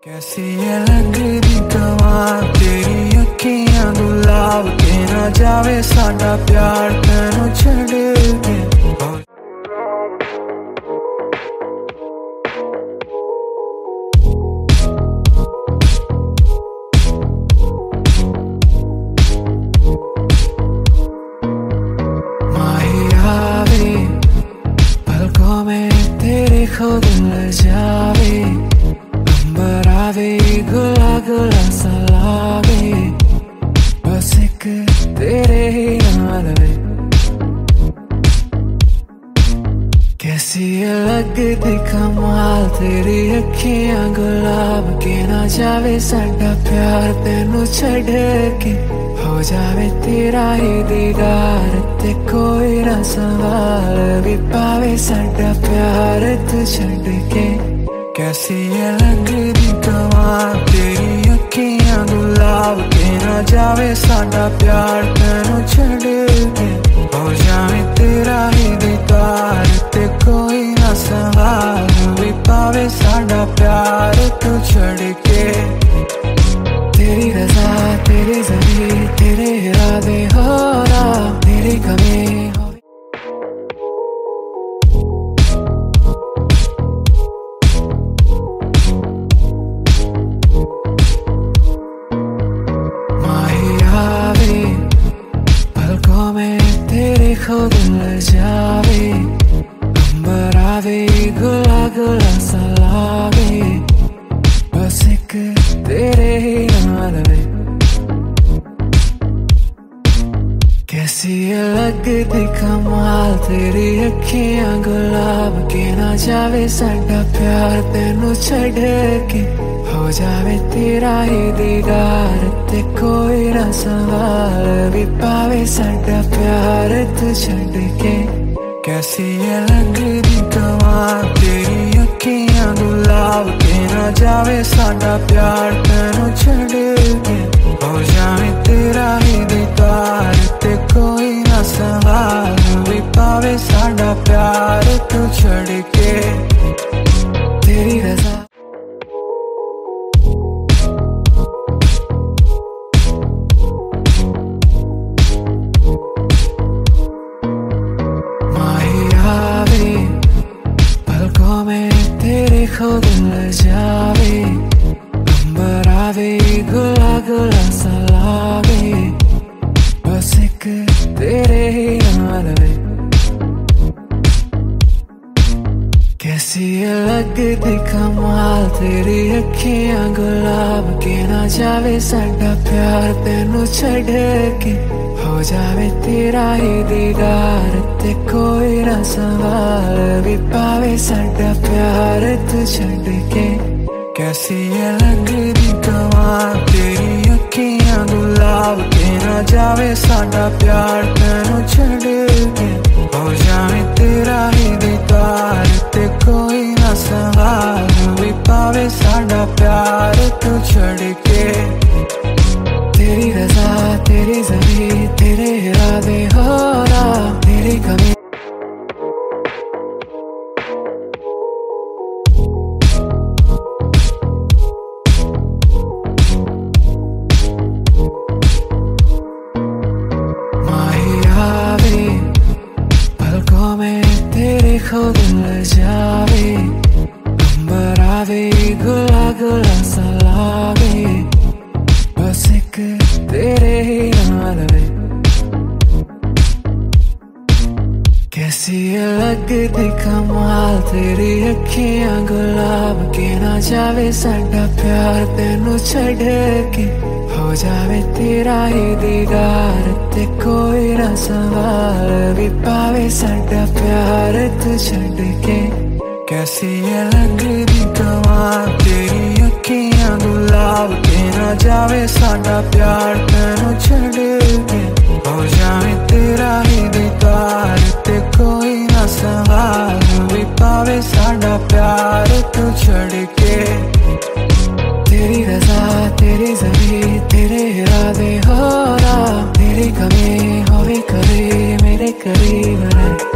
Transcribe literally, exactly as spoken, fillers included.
कैसी ये लगदी कमाल तेरी अखियां गुलाब के ना जावे साडा प्यार तैनू छड़ के। पलकों में तेरे खुद लग जावे, अंबर आवे गुला गुला सा लागे, बस एक तेरे ही नाल वे। कैसी ये लगदी कमाल तेरी अखियां गुलाब के ना जावे साडा प्यार तैनू छड़ के। हो जावे तेरा ही दीदार ते कोई ना सवाल भी पावे साडा प्यार तू छड़ के। कैसी ये लगदी कमाल तेरी अखियां गुलाब के ना जावे साडा प्यार तैनू छड़ के। हो जावे तेरा ही दीदार ते कोई ना सवाल भी पावे साडा प्यार तू छड़ के। तेरी रज़ा तेरी ज़मीं तेरे इरादे हो ना तेरी कमी हो। माही आवे पलकों में तेरे खुद लग जावे, अंबर आवे गुला गुला सा लागे, बस एक तेरे ही नाल वे। कैसी ये लगदी कमाल तेरी अखियां गुलाब के ना जावे साडा प्यार तैनू छड़ के। हो जावे तेरा ही दीदार ते कोई ना सवाल भी पावे साडा प्यार तू छड़ के। कैसी ये लगदी कमाल तेरी अखियां गुलाब के ना जावे साडा प्यार तैनू छड़ के। हो जावे तेरा ही दीदार ते कोई ना सवाल भी पावे साडा प्यार तू छड़ के। तेरी रज़ा पलकों में तेरे खुद लग जावे, अंबर आवे गुला गुला सा लागे, बस एक तेरे ही नाल वे। कैसी ये लगदी कमाल तेरी अखियां गुलाब के ना जावे साडा प्यार तैनू छड़ के। हो जावे तेरा ही दीदार ते कोई ना सवाल भी पावे साडा प्यार तू छड़ के। कैसी ये लगदी कमाल तेरी अखियां गुलाब के ना जावे साडा प्यार तैनू छड़ के। हो जावे तेरा ही दीदार ते कोई ना सवाल भी पावे साडा प्यार तू छड़ के। तेरी रज़ा तेरी ज़मीं तेरे इरादे हो ना तेरी कमी। माही आवे पलकों में तेरे खुद लग जावे, अंबर आवे गुला गुला सा लागे, बस एक तेरे ही नाल वे। कैसी ये लगदी कमाल तेरी अखियां गुलाब के ना जावे साडा प्यार तैनू छड़ के। हो जावे तेरा ही दीदार ते कोई ना सवाल भी पावे साडा प्यार तू छड़ के। कैसी ये लगदी कमाल तेरी अखियां गुलाब के ना जावे साडा प्यार तैनू छड़ के। हो जावे तेरा ही दीदार ते कोई ना सवाल भी पावे साडा प्यार तू छड़ के। तेरी रज़ा तेरी ज़मीं तेरे इरादे हो ना तेरी कमी होवे कभी मेरे करीब रहे।